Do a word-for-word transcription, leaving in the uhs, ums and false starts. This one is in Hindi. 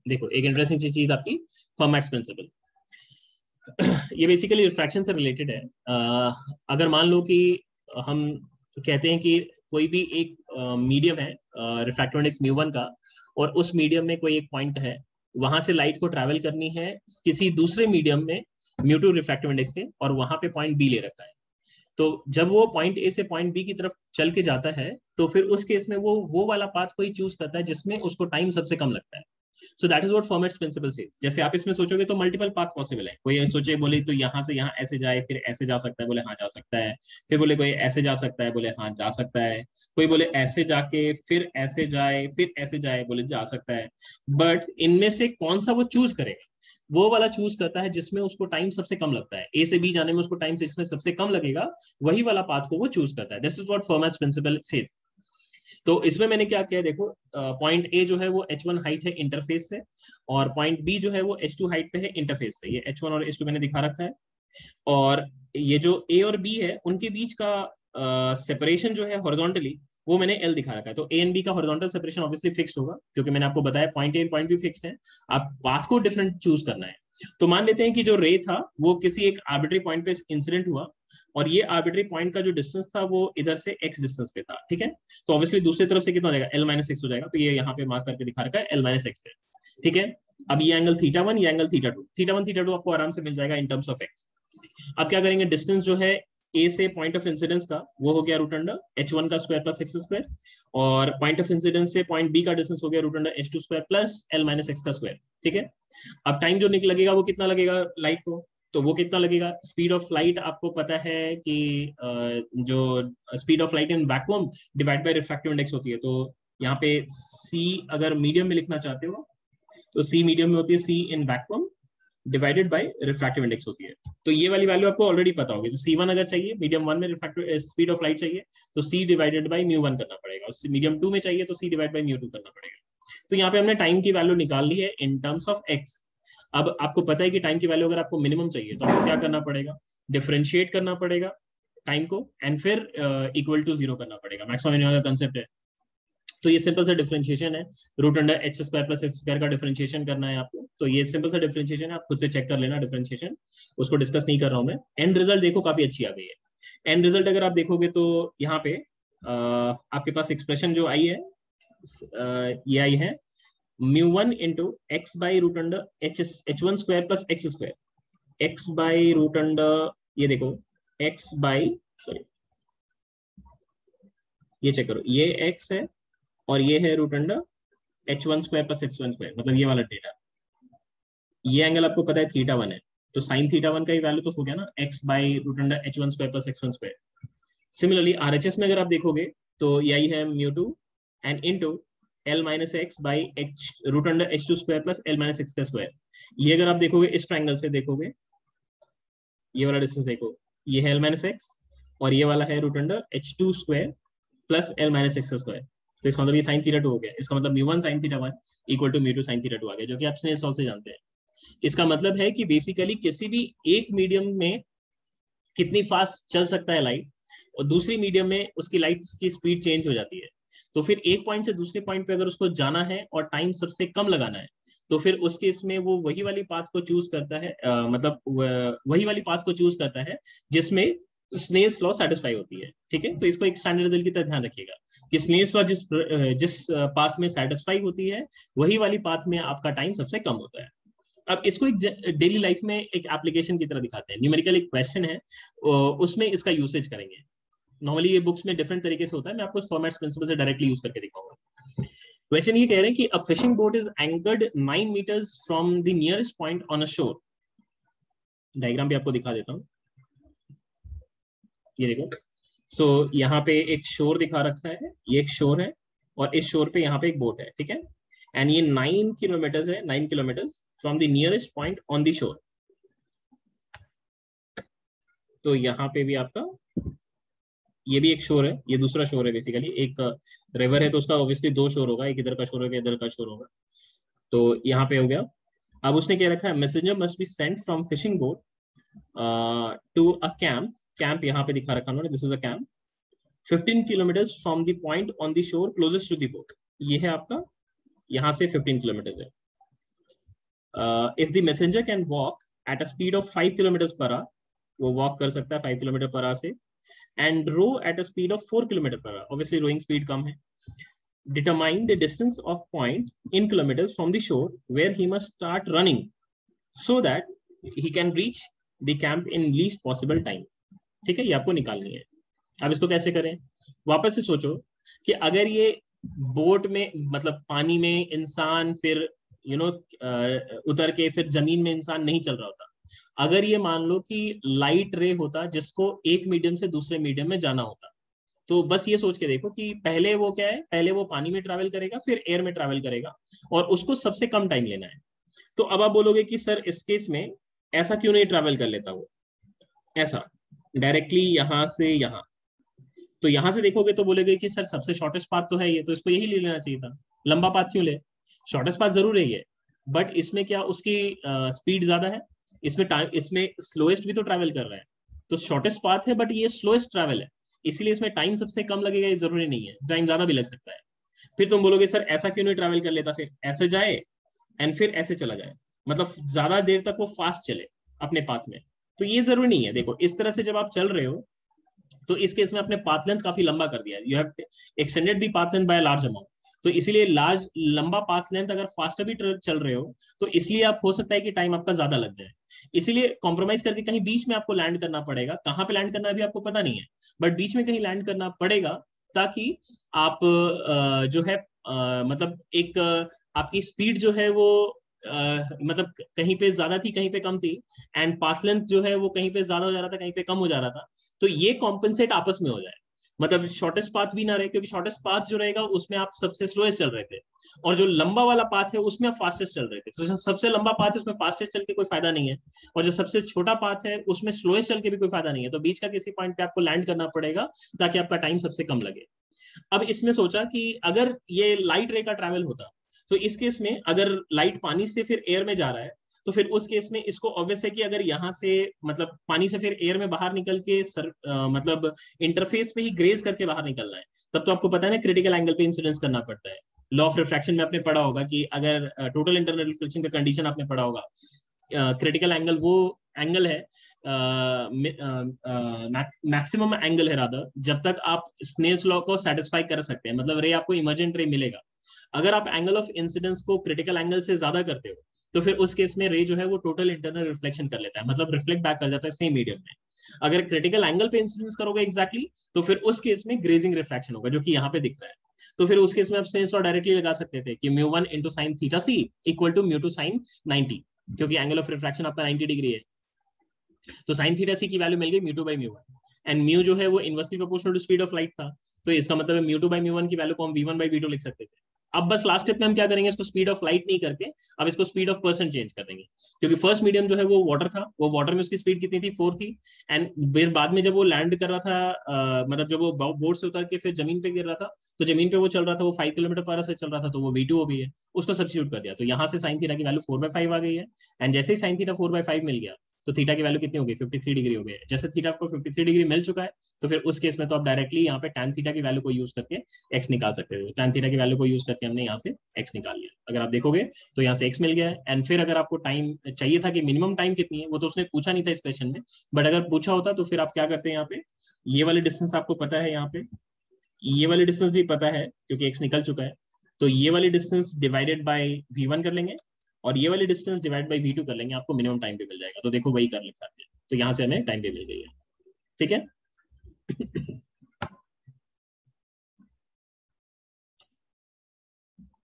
देखो एक इंटरेस्टिंग चीज आपकी फर्मैट्स प्रिंसिपल, ये बेसिकली रिफ्रैक्शन से रिलेटेड है। अ, अगर मान लो कि हम कहते हैं कि कोई भी एक मीडियम है रिफ्रैक्टिव इंडेक्स म्यू वन का, और उस मीडियम में कोई एक पॉइंट है, वहां से लाइट को ट्रैवल करनी है किसी दूसरे मीडियम में म्यू टू रिफ्रैक्टिव इंडेक्स के, और वहां पे पॉइंट बी ले रखा है। तो जब वो पॉइंट ए से पॉइंट बी की तरफ चल के जाता है, तो फिर उस केस में वो वो वाला पाथ को ही चूज करता है जिसमें उसको टाइम सबसे कम लगता है। So that is what Fermat's principle से। जैसे आप इसमें सोचोगे तो मल्टीपल पाथ पॉसिबल है। कोई सोचे बोले तो यहाँ से यहाँ ऐसे जाए, फिर ऐसे जा सकता है, बोले हाँ जा सकता है। फिर बोले कोई ऐसे जा सकता है, बोले हाँ जा सकता है। कोई बोले ऐसे जाके फिर ऐसे जाए, फिर ऐसे जाए, बोले जा सकता है। बट इनमें से कौन सा वो चूज करेगा, वो वाला चूज करता है जिसमें उसको टाइम सबसे कम लगता है। ए से बी जाने में उसको टाइम जिसमें सबसे कम लगेगा, वही वाला पाथ को वो चूज करता है। This is what Fermat's principle says. तो इसमें मैंने क्या किया, देखो पॉइंट ए जो है वो एच वन हाइट है इंटरफेस से, और पॉइंट बी जो है वो एच टू हाइट पे है इंटरफेस से। ये एच वन और एच टू मैंने दिखा रखा है। और ये जो ए और बी है उनके बीच का सेपरेशन uh, जो है हॉरिजॉन्टली, वो मैंने एल दिखा रखा है। तो ए एंड बी का हॉरिजॉन्टल सेपरेशन ऑब्वियसली फिक्स्ड होगा, क्योंकि मैंने आपको बताया point A point B fixed है। आप पाथ को डिफरेंट चूज करना है। तो मान लेते हैं कि जो रे था वो किसी एक आर्बिट्री पॉइंट पे इंसिडेंट हुआ, और ये आर्बिट्री पॉइंट का जो डिस्टेंस था वो इधर से एक्स डिस्टेंस पे था, ठीक है। तो ऑब्वियसली दूसरी तरफ से कितना हो जाएगा, एल माइनस एक्स हो जाएगा। तो ये यहाँ पे मार्क करके दिखा रखा है एल माइनस एक्स है, ठीक है। अब ये एंगल थीटा वन, ये angle theta two, theta one theta two आपको आराम से मिल जाएगा इन टर्म्स ऑफ एक्स। अब क्या करेंगे, डिस्टेंस जो है ए से पॉइंट ऑफ इंसिडेंस का वो हो गया रूट अंडर एच वन का स्क्वायर प्लस एक्स स्क्वायर, और पॉइंट ऑफ इंसिडेंस से पॉइंट बी का डिस्टेंस हो गया root under h two square plus l minus x का स्क्वायर, ठीक है। अब टाइम जो निकल लगेगा वो कितना लगेगा लाइट को, तो वो कितना लगेगा, स्पीड ऑफ लाइट आपको पता है कि जो speed of light in vacuum divide by refractive index होती है। तो यहाँ पे सी अगर मीडियम में लिखना चाहते हो तो सी मीडियम में होती है c in vacuum divided by refractive index होती है। तो ये वाली वैल्यू आपको ऑलरेडी पता होगी। तो सी वन अगर चाहिए, मीडियम वन में रिफ्रैक्टिव स्पीड ऑफ लाइट चाहिए, तो c divided by mu one करना पड़ेगा। मीडियम टू में चाहिए तो c divide by mu two करना पड़ेगा। तो यहाँ पे हमने टाइम की वैल्यू निकाल ली है इन टर्म्स ऑफ एक्स। अब आपको पता है कि टाइम की वैल्यू अगर आपको मिनिमम चाहिए तो आपको क्या करना पड़ेगा, डिफरेंशिएट करना पड़ेगा टाइम को, एंड फिर इक्वल टू जीरो करना पड़ेगा। मैक्सिमम मिनिमम का कंसेप्ट है। तो ये सिंपल सा डिफरेंशिएशन है, root under h square plus x square का डिफरेंशिएशन करना है आपको। तो ये सिंपल सा डिफरेंशिएशन है, आप खुद से चेक कर लेना डिफरेंशिएशन, उसको डिस्कस नहीं कर रहा हूं मैं। एंड रिजल्ट देखो काफी अच्छी आ गई है। एंड रिजल्ट अगर आप देखोगे तो यहाँ पे आ, आपके पास एक्सप्रेशन जो आई है, आ, ये आई है mu one into x by root under h h one square plus x square, x by root under, ये देखो एक्स बाई, सॉरी ये चेक करो, ये एक्स है और ये है root under h one square plus x one square, मतलब ये वाला डेटा। ये एंगल आपको पता है थीटा वन है, तो साइन थीटा वन का ही वैल्यू तो हो गया ना, x by root under h one square plus x one square. Similarly RHS में अगर आप देखोगे तो यही है mu two and into l minus x by h root under h two square plus l minus x का स्क्वायर। ये अगर आप देखोगे इस ट्रायंगल से देखोगे, ये वाला डिस्टेंस देखो, ये है एल माइनस एक्स और ये वाला है root under h two square plus l minus x का स्क्वायर। तो इसका मतलब ये साइन थीटा टू हो गया। इसका मतलब mu one sine theta one equal to mu two sine theta two आ गया, जो कि आप स्नेल लॉ से जानते हैं। इसका मतलब है कि बेसिकली किसी भी एक मीडियम में कितनी फास्ट चल सकता है लाइट, और दूसरी मीडियम में उसकी लाइट की स्पीड चेंज हो जाती है। तो फिर एक पॉइंट से दूसरे पॉइंट पे अगर उसको जाना है और टाइम सबसे कम लगाना है, तो फिर उस केस में वो वही वाली पाथ को चूज करता है, आ, मतलब वही वाली पाथ को चूज करता है जिसमें स्नेल्स लॉ सेटिस्फाई होती है, ठीक है। तो इसको एक स्टैंडर्ड रिजल्ट की तरह ध्यान रखिएगा कि स्नेल्स लॉ जिस जिस पाथ में सेटिस्फाई होती है, वही वाली पाथ में आपका टाइम सबसे कम होता है। अब इसको एक डेली लाइफ में एक एप्लीकेशन की तरह दिखाते हैं। न्यूमेरिकल एक क्वेश्चन है, उसमें इसका यूसेज करेंगे। नॉर्मली ये बुक्स में डिफरेंट तरीके से होता है, मैं आपको फॉर्मेट्स प्रिंसिपल से डायरेक्टली यूज करके दिखाऊंगा। क्वेश्चन ये कह रहे हैं कि a fishing boat is anchored nine metres from the nearest point on a shore. Diagram भी आपको दिखा देता हूँ, ये देखो। सो so, यहाँ पे एक शोर दिखा रखा है, ये एक शोर है और इस शोर पे यहाँ पे एक बोट है, ठीक है। एंड ये नाइन किलोमीटर है, nine kilometre from the nearest point on the shore. तो यहाँ पे भी आपका ये भी एक शोर है, ये दूसरा शोर है। बेसिकली एक रिवर है तो उसका ऑब्वियसली दो शोर होगा, एक इधर का शोर होगा, इधर का शोर होगा। तो यहाँ पे हो गया। अब उसने क्या रखा है, messenger must be sent from fishing boat to a camp. Camp यहाँ पे दिखा रखा उन्होंने, this is a camp fifteen kilometres from the point on the shore closest to the boat. ये है आपका, यहाँ से फिफ्टीन किलोमीटर है। If the messenger can walk at a speed of five kilometre per hour, वो वॉक कर सकता है फाइव किलोमीटर पर आवर से, and row eight a speed of four kilometre per hour, obviously rowing speed कम है. Determine the distance of point in kilometers from the shore where he must start running so that he can reach the camp in least possible time. ठीक है, ये आपको निकालनी है. अब इसको कैसे करें, वापस से सोचो कि अगर ये बोट में, मतलब पानी में इंसान, फिर यू नो उतर के फिर जमीन में इंसान नहीं चल रहा होता, अगर ये मान लो कि लाइट रे होता जिसको एक मीडियम से दूसरे मीडियम में जाना होता, तो बस ये सोच के देखो कि पहले वो क्या है, पहले वो पानी में ट्रैवल करेगा, फिर एयर में ट्रैवल करेगा, और उसको सबसे कम टाइम लेना है. तो अब आप बोलोगे कि सर इस केस में ऐसा क्यों नहीं ट्रैवल कर लेता वो, ऐसा डायरेक्टली यहां से यहां. तो यहां से देखोगे तो बोलोगे कि सर सबसे शॉर्टेस्ट पाथ तो है ये, तो इसको यही ले लेना चाहिए था, लंबा पाथ क्यों ले. शॉर्टेस्ट पाथ जरूर है ये, बट इसमें क्या उसकी स्पीड uh, ज्यादा है, इसमें टाइम, इसमें स्लोएस्ट भी तो ट्रैवल कर रहा है. तो शॉर्टेस्ट पाथ है बट ये स्लोएस्ट ट्रैवल है, इसलिए इसमें टाइम सबसे कम लगेगा, ये जरूरी नहीं है, टाइम ज्यादा भी लग सकता है. फिर तुम बोलोगे सर ऐसा क्यों नहीं ट्रैवल कर लेता, फिर ऐसे जाए एंड फिर ऐसे चला जाए, मतलब ज्यादा देर तक वो फास्ट चले अपने पाथ में. तो ये जरूरी नहीं है. देखो इस तरह से जब आप चल रहे हो तो इस केस में आपने पाथ लेंथ काफी लंबा कर दिया, you have extended the path length by large amount. तो इसीलिए लार्ज लंबा पाथ लेंथ अगर फास्टर भी चल रहे हो तो इसलिए आप हो सकता है कि टाइम आपका ज्यादा लग जाए. इसीलिए कॉम्प्रोमाइज करके कहीं बीच में आपको लैंड करना पड़ेगा, कहाँ पे लैंड करना है अभी आपको पता नहीं है, बट बीच में कहीं लैंड करना पड़ेगा ताकि आप जो है मतलब एक आपकी स्पीड जो है वो मतलब कहीं पे ज्यादा थी कहीं पे कम थी, एंड पाथ लेंथ जो है वो कहीं पे ज्यादा हो जा रहा था कहीं पे कम हो जा रहा था, तो ये कॉम्पनसेट आपस में हो जाए, मतलब शॉर्टेस्ट पाथ भी ना रहे, क्योंकि शॉर्टेस्ट पाथ जो रहेगा उसमें आप सबसे स्लोएस्ट चल रहे थे, और जो लंबा वाला पाथ है उसमें आप फास्टेस्ट चल रहे थे. तो सबसे लंबा पाथ है उसमें फास्टेस्ट चल के कोई फायदा नहीं है, और जो सबसे छोटा पाथ है उसमें स्लोएस्ट चल के भी कोई फायदा नहीं है. तो बीच का किसी पॉइंट पे आपको लैंड करना पड़ेगा ताकि आपका टाइम सबसे कम लगे. अब इसमें सोचा कि अगर ये लाइट रे का ट्रैवल होता, तो इस केस में अगर लाइट पानी से फिर एयर में जा रहा है, तो फिर उस केस में इसको ऑब्वियस है कि अगर यहाँ से मतलब पानी से फिर एयर में बाहर निकल के सर आ, मतलब इंटरफेस पे ही ग्रेज करके बाहर निकलना है, तब तो आपको पता है ना क्रिटिकल एंगल पे इंसिडेंस करना पड़ता है. लॉ ऑफ रिफ्रैक्शन में आपने पढ़ा होगा कि अगर टोटल इंटरनल रिफ्लेक्शन का कंडीशन आपने पढ़ा होगा, क्रिटिकल एंगल वो एंगल है, मैक्सिमम uh, एंगल uh, है रादर, जब तक आप स्नेल्स लॉ को सेटिस्फाई कर सकते हैं, मतलब रे आपको इमर्जेंट रे मिलेगा. अगर आप एंगल ऑफ इंसिडेंस को क्रिटिकल एंगल से ज्यादा करते हो तो फिर उस केस में रे जो है वो टोटल इंटरनल रिफ्लेक्शन कर लेता है, मतलब रिफ्लेक्ट बैक कर जाता है सेम मीडियम में. अगर क्रिटिकल एंगल पे इंसिडेंस करोगे एग्जैक्टली exactly, तो फिर उस केस में ग्रेजिंग रिफ्रैक्शन होगा, जो कि यहाँ पे दिख रहा है. तो फिर उस केस में आप स्नेल्स लॉ डायरेक्टली लगा सकते थे कि mu one into sine theta c equal to mu two sine ninety, क्योंकि एंगल ऑफ रिफ्रैक्शन आपका नाइनटी डिग्री है. तो साइन थीटा सी की वैल्यू मिल गई mu two by mu one, and mu जो है वो inversely proportional to speed of light था, तो इसका मतलब है mu two by mu one की वैल्यू को हम v one by v two लिख सकते थे. अब बस लास्ट स्टेप में हम क्या करेंगे, इसको स्पीड ऑफ लाइट नहीं करके अब इसको स्पीड ऑफ पर्सन चेंज कर देंगे, क्योंकि फर्स्ट मीडियम जो है वो वाटर था, वो वाटर में उसकी स्पीड कितनी थी, फोर थी, एंड फिर बाद में जब वो लैंड कर रहा था आ, मतलब जब वो बोट से उतर के फिर जमीन पे गिर रहा था, तो जमीन पे वो चल रहा था, वो फाइव किलोमीटर पर आवर से चल रहा था, तो वो वी टू भी है, उसको सब्स्टिट्यूट कर दिया, तो यहाँ से साइन थीटा की वैल्यू फोर बाई फाइव आ गई है. एंड जैसे ही sine theta four by five मिल गया तो थीटा की वैल्यू कितनी हो गई, फिफ्टी थ्री डिग्री हो गई. जैसे थीटा आपको फिफ्टी थ्री डिग्री मिल चुका है, तो फिर उस केस में तो आप डायरेक्टली यहाँ पे tan थीटा की वैल्यू को यूज करके x निकाल सकते हो. tan थीटा की वैल्यू को यूज करके हमने यहाँ से x निकाल लिया. अगर आप देखोगे तो यहाँ से x मिल गया है. एंड फिर अगर आपको टाइम चाहिए था कि मिनिमम टाइम कितनी है, वो तो उसने पूछा नहीं था इस क्वेश्चन में, बट अगर पूछा होता तो फिर आप क्या करते हैं, यहाँ पे ये वाले डिस्टेंस आपको पता है, यहाँ पे ये वाले डिस्टेंस भी पता है क्योंकि x निकल चुका है, तो ये वाली distance divided by v one कर लेंगे और ये वाली distance divide by v two कर लेंगे, आपको मिनिमम टाइम भी मिल जाएगा. तो देखो वही कर लिखा है, तो यहाँ से हमें टाइम भी मिल गई है. ठीक है.